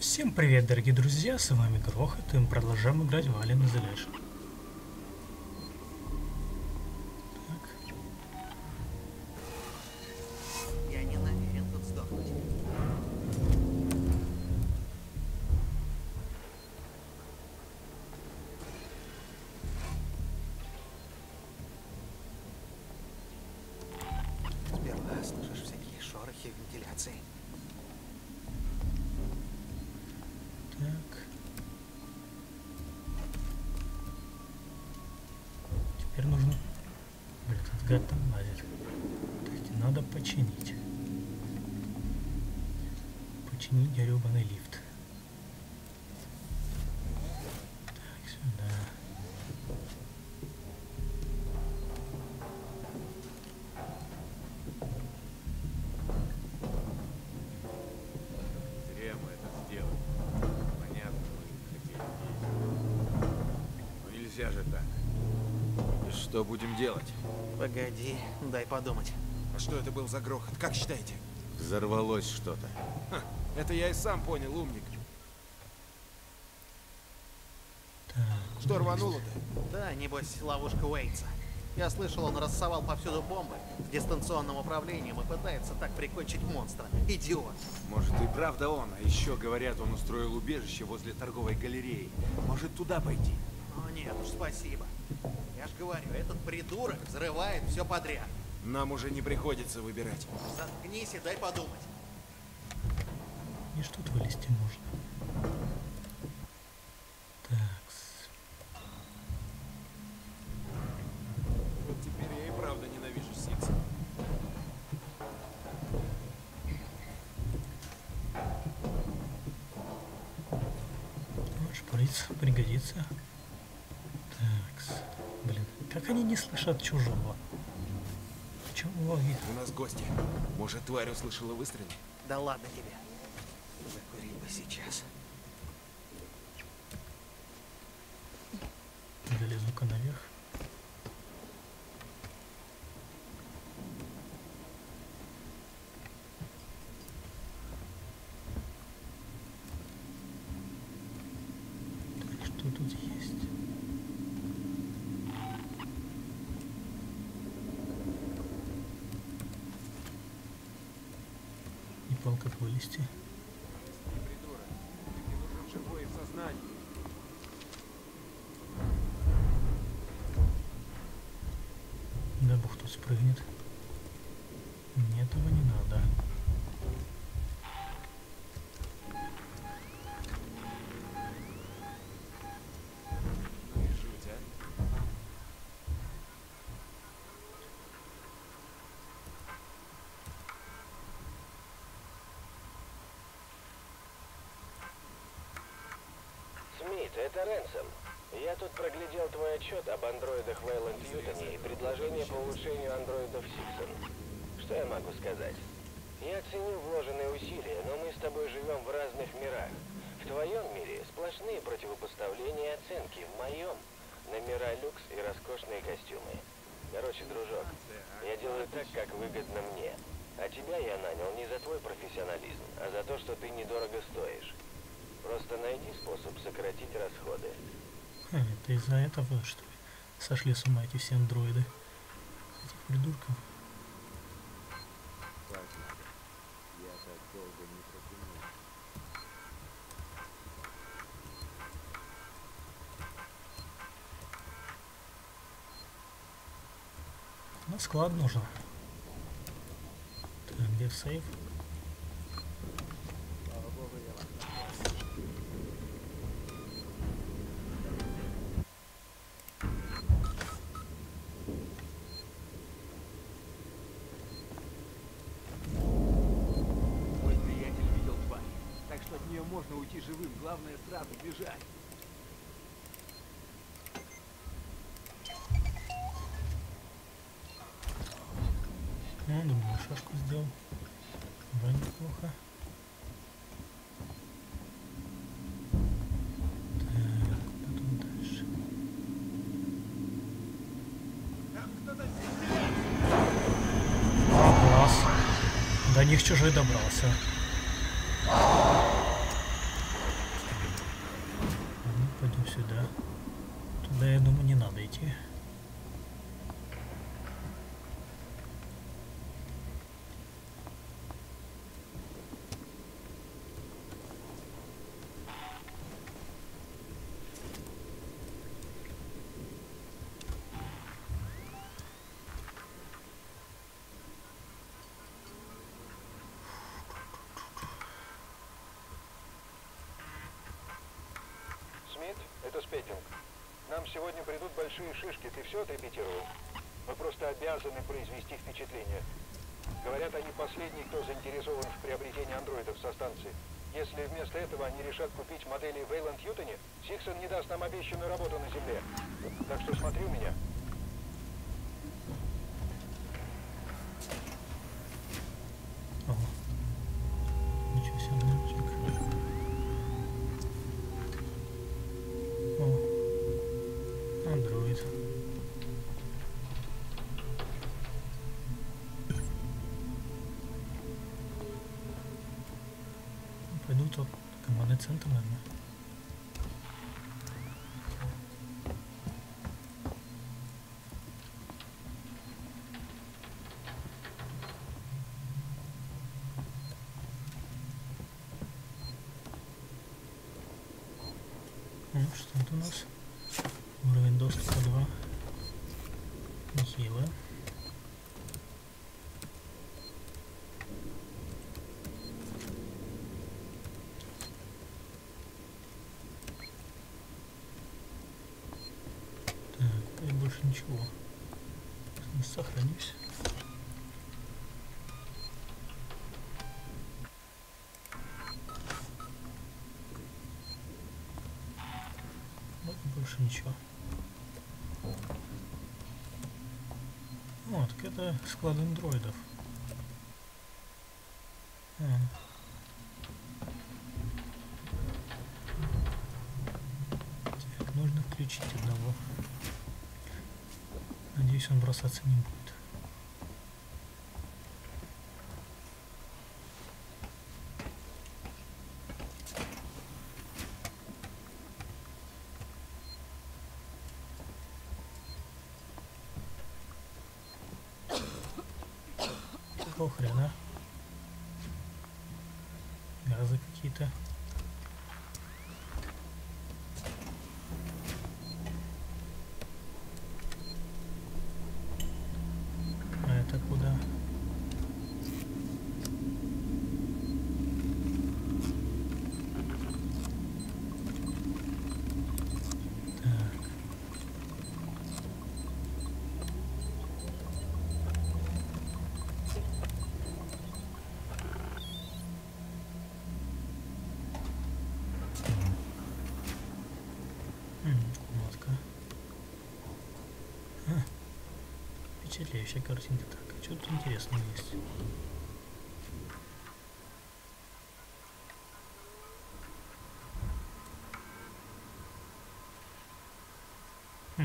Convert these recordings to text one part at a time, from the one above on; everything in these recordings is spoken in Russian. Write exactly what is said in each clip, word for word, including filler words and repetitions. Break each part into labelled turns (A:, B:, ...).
A: Всем привет, дорогие друзья, с вами Грохот, и мы продолжаем играть в Alien Isolation. Так.
B: Я не намерен тут сдохнуть. Сперва слышишь всякие шорохи в вентиляции.
A: Так. Теперь нужно... Блин, этот гад там лазит. Так, надо починить. Починить гребаный лифт. Так, сюда.
C: Зря мы это сделали. Понятно, мы хотели есть. Но нельзя же так. И что будем делать?
B: Погоди, дай подумать.
D: А что это был за грохот? Как считаете?
C: Взорвалось что-то.
D: Ха, это я и сам понял, умник.
A: Так,
D: Что рвануло-то?
B: Да, небось, ловушка Уэйтса. Я слышал, он рассовал повсюду бомбы с дистанционным управлением и пытается так прикончить монстра. Идиот.
C: Может и правда он, а еще говорят, он устроил убежище возле торговой галереи. Может туда пойти?
B: О нет уж, спасибо. Я ж говорю, этот придурок взрывает все подряд.
D: Нам уже не приходится выбирать.
B: Заткнись и дай подумать.
A: и что тут вылезти можно? Так.
D: Вот теперь я и правда ненавижу Сикса.
A: Шприц пригодится. Так, блин, как они не слышат чужого? В чем логика?
D: У нас гости. Может, тварь услышала выстрелы?
B: Да ладно тебе. Закурить бы сейчас.
A: Залезу-ка наверх. Так, что тут есть? Не понял, как вылезти.
D: Придурок. Ты нужен живой и в сознании.
A: Да бог тут спрыгнет. Мне этого не надо.
D: Ну и жуть, а?
E: Смит, это Рэнсом. Я тут проглядел твой отчет об андроидах Вейланд Ютоне и предложение по улучшению андроидов Сиксон. Что я могу сказать? Я ценю вложенные усилия, но мы с тобой живем в разных мирах. В твоем мире сплошные противопоставления и оценки. В моем — номера люкс и роскошные костюмы. Короче, дружок, я делаю так, как выгодно мне. А тебя я нанял не за твой профессионализм, а за то, что ты недорого стоишь. Просто найди способ сократить расходы.
A: Ха, это из-за этого, что ли? Сошли с ума эти все андроиды. Этих придурков.
C: Хватит. Я так долго не протяну.
A: На склад нужно. Так, где сейф?
C: Мой приятель видел тварь. Так что от нее можно уйти живым. Главное сразу бежать.
A: Я думаю, шашку сделал. Вроде неплохо. Так, куда тут дальше? О, класс. До них чужой добрался. пройти.
F: Смит, это Спеттинг. Нам сегодня придут большие шишки. Ты все отрепетировал? Мы просто обязаны произвести впечатление. Говорят, они последние, кто заинтересован в приобретении андроидов со станции. Если вместо этого они решат купить модели Вейланд Ютони, Сиксон не даст нам обещанную работу на Земле. Так что смотри у меня.
A: Ого. Ничего себе, мальчик. О, андроид. Пойду тот командный центр, наверное. Ну, что это у нас? Уровень доступа два. Нехило. Так, и больше ничего. Сохранюсь. Вот, больше ничего. Вот, так это склад андроидов. А. Так, нужно включить одного. Надеюсь, он бросаться не будет. Какого хрена? Газы какие-то. А это куда? Так. Комнатка. А, впечатляющая картинка. Так, а что тут интересного есть? Хм.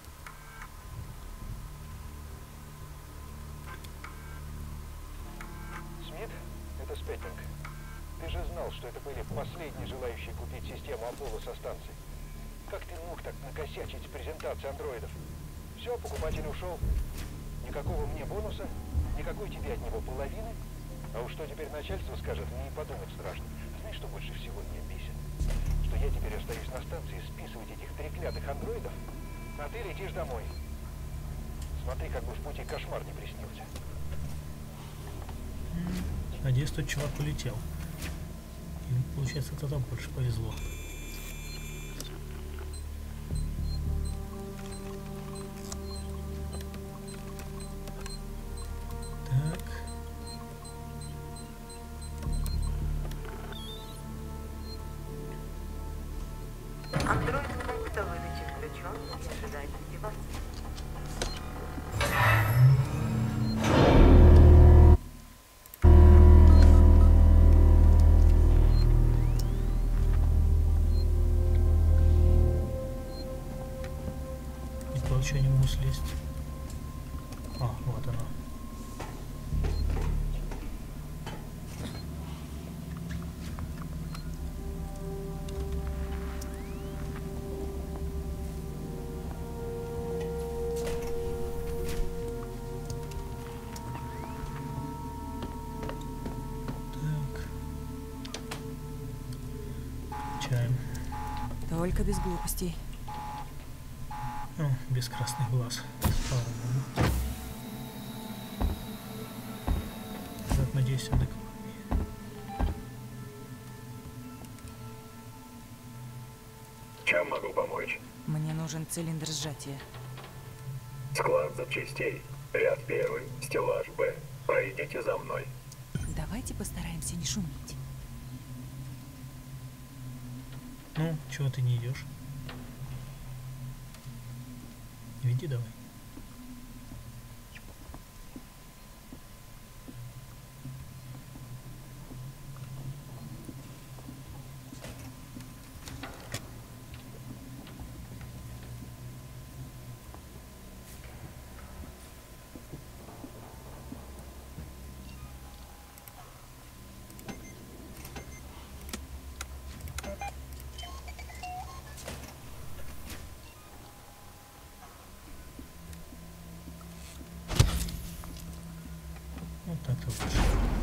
F: Смит, это Спеттинг. Ты же знал, что это были последние желающие купить систему Аполло со станции. Как ты мог так накосячить с презентацией андроидов? Все, покупатель ушел. Никакого мне бонуса, никакой тебе от него половины. А уж что теперь начальство скажет, мне и подумать страшно. Знаешь, что больше всего меня бесит? Что я теперь остаюсь на станции списывать этих треклятых андроидов, а ты летишь домой. Смотри, как бы в пути кошмар не приснился.
A: Надеюсь, тот чувак улетел. И, получается, тогда больше повезло. Так.
G: Андроид пункта выдачи включен и ожидает активации.
A: И получу, не могу слезть. А, вот оно. Изучаем.
H: Только без глупостей.
A: О, без красных глаз. Слава богу. Так, надеюсь, адекватный.
I: Чем могу помочь?
H: Мне нужен цилиндр сжатия.
I: Склад запчастей. Ряд первый. Стеллаж Б. Пройдите за мной.
H: Давайте постараемся не шуметь.
A: Ну, чего ты не идешь? Веди давай. Вот так-то лучше.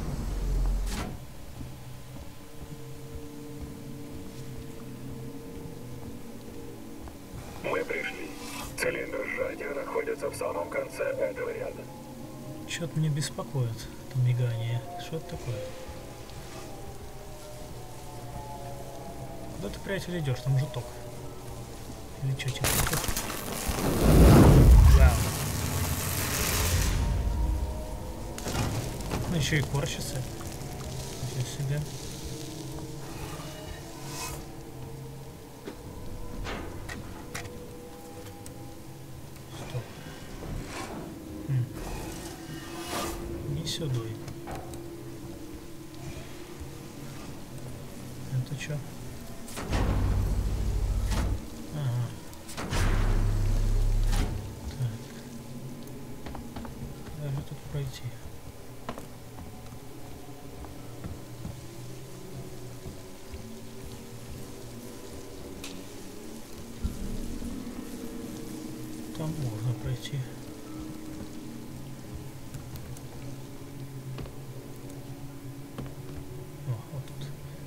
I: Мы пришли. Цилиндр сжатия находится в самом конце этого ряда.
A: Что-то меня беспокоит, это мигание. Что это такое? Куда ты, приятель, идешь? Там же ток. Или что, типа? Вау. Ну еще и корчится. Ничего себе. Стоп. Хм. Не сюда. Это что? Ага. Так. Куда же тут пройти? Там можно пройти. О, вот тут.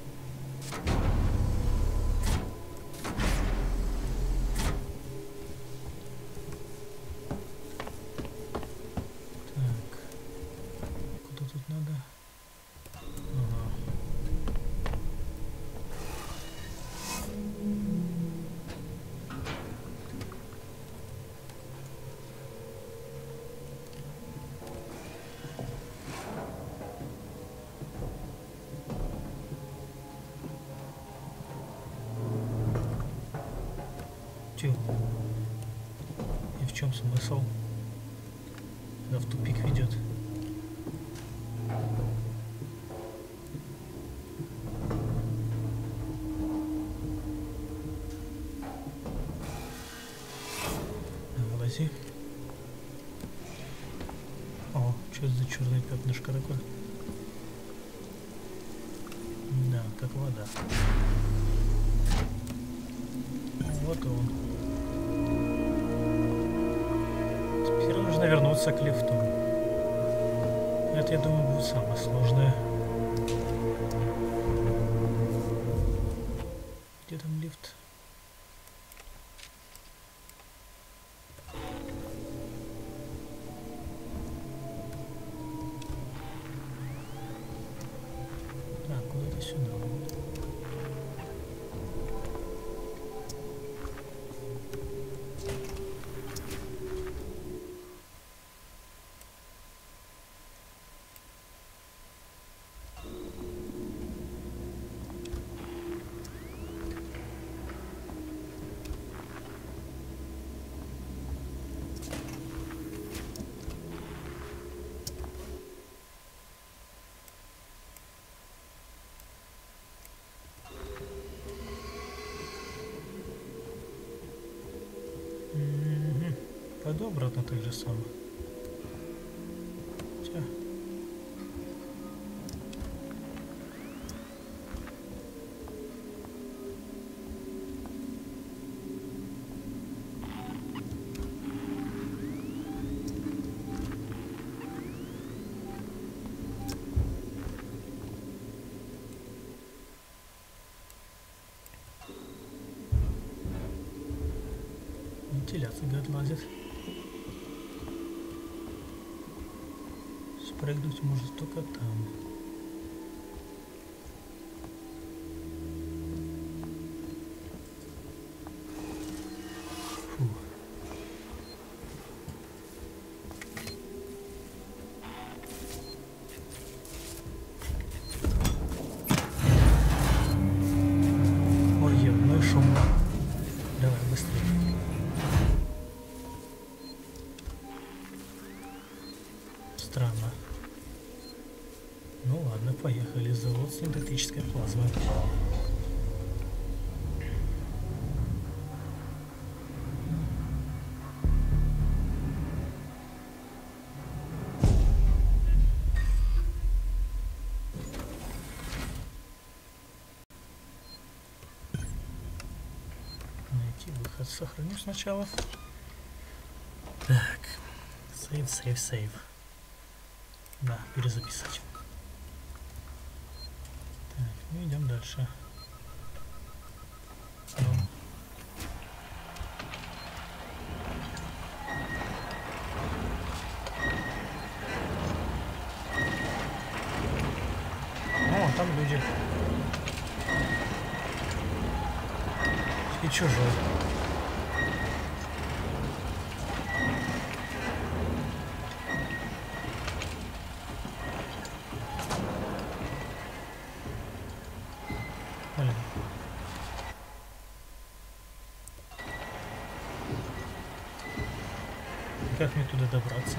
A: Так. Куда тут надо? Ага. Тю. И в чем смысл? Да в тупик ведет. Вылази. О, что это за черное пятнышко такое? Да, как вода. Вот и он. Теперь нужно вернуться к лифту. Это, я думаю, будет самое сложное. Где там лифт? Так, куда-то сюда. Пойду обратно так же самое. Хотя... вентиляция, гад, лазит. Спрыгнуть может только там. Фу. Ой, ну и шумно. Давай быстрее. Странно. Ну ладно, поехали. Завод синтетической плазмы. Найти выход. Сохраню сначала. Так. Сейв, сейв, сейв. Да, перезаписать. Так, ну идем дальше. Ну. О, там люди. И чужой. Блин. Как мне туда добраться?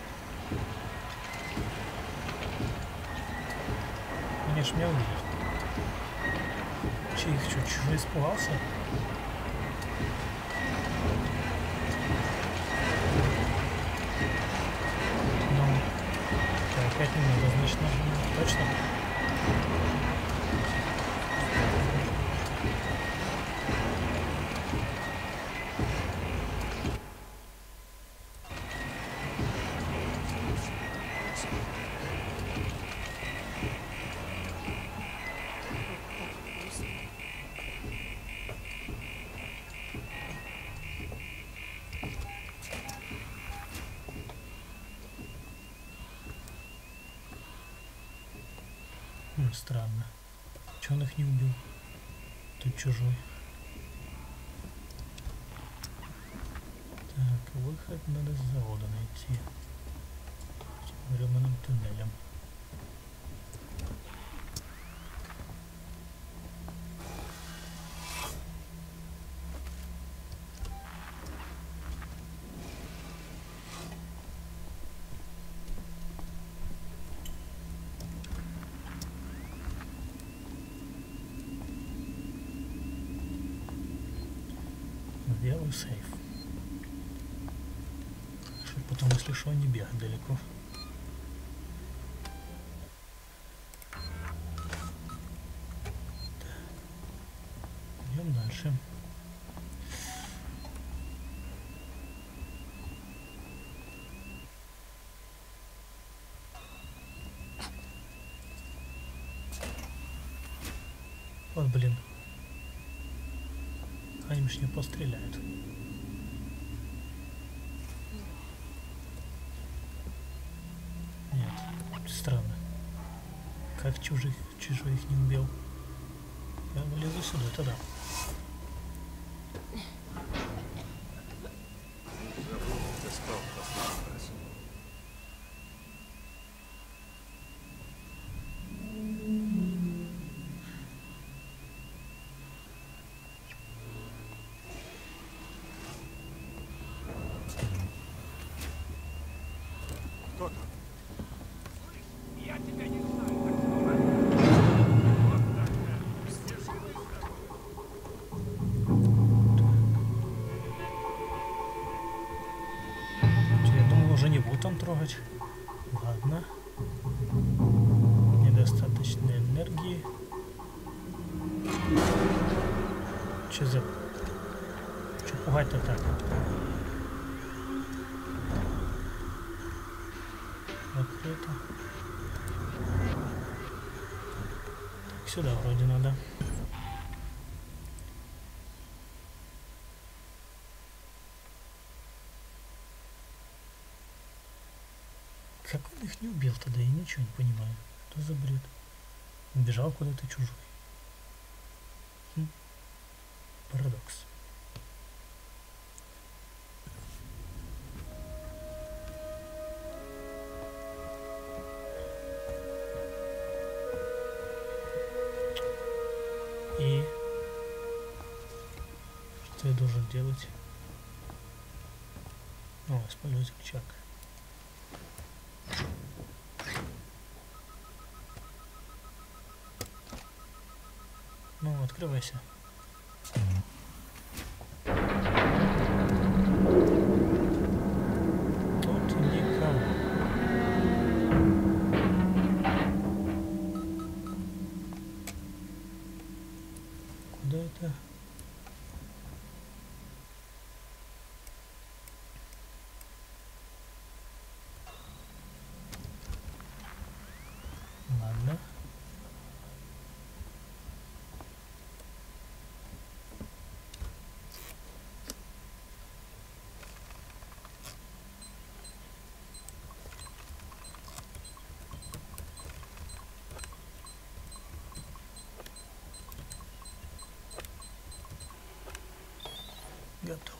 A: Они ж меня увидят. Че их что, чужой испугался? Ну, так, опять немного, значит, нажимаю. Точно? Хм, странно. Че он их не убил? Тут чужой. Так, выход надо с завода найти. Этим гребаным туннелем. Делаю сейф. Чтобы потом, если что, не бегать далеко. Так. Идем дальше. Вот, блин. Они ж не постреляют. Нет, странно. Как чужих, чужой их не убил. Я вылезу сюда тогда. Там трогать. Ладно. Недостаточно энергии. Че за... Че пугать-то так? Открыто. Так, сюда вроде надо. Как он их не убил тогда? Я ничего не понимаю. Что за бред? Убежал куда-то чужой. Хм. Парадокс. И что я должен делать? О, использовать рычаг. Ну, открывайся. Тут никого. Куда это? Ладно. Готово.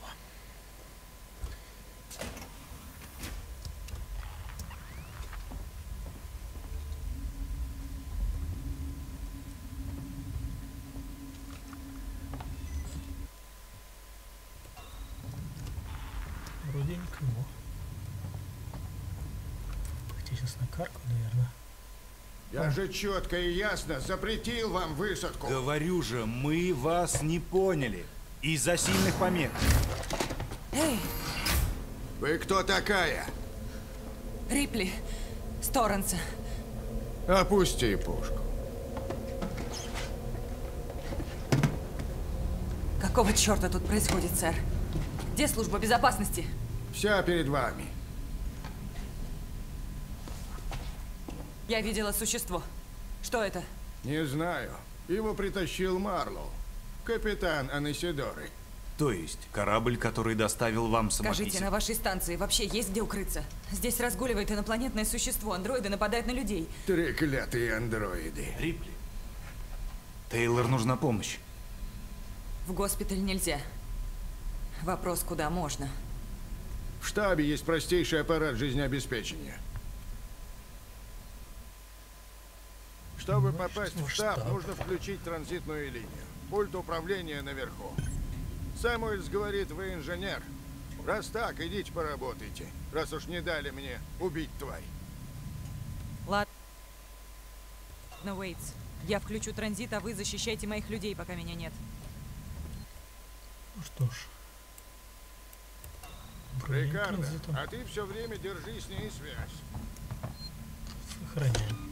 A: Вроде никого. Хотя сейчас накаркаю, наверное.
J: Я же четко и ясно запретил вам высадку.
K: Говорю же, мы вас не поняли. Из-за сильных помех.
H: Эй,
J: Вы кто такая?
H: Рипли, с Торренса.
J: Опусти пушку.
H: Какого черта тут происходит, сэр? Где служба безопасности?
J: Вся перед вами.
H: Я видела существо. Что это?
J: Не знаю. Его притащил Марлоу. Капитан Анесидоры.
K: То есть, корабль, который доставил вам самописец.
H: Скажите, на вашей станции вообще есть где укрыться? Здесь разгуливает инопланетное существо, андроиды нападают на людей.
J: Треклятые андроиды.
K: Рипли. Тейлор нужна помощь.
H: В госпиталь нельзя. Вопрос, куда можно.
J: В штабе есть простейший аппарат жизнеобеспечения. Чтобы попасть в штаб, нужно включить транзитную линию. Пульт управления наверху. Самуэльс говорит, вы инженер. Раз так, идите поработайте. Раз уж не дали мне убить тварь.
H: Ладно, Уэйтс. Я включу транзит, а вы защищайте моих людей, пока меня нет.
A: Ну что ж. Управление
J: Рикардо,
A: транзитом.
J: а ты все время держи с ней связь.
A: Сохраняем.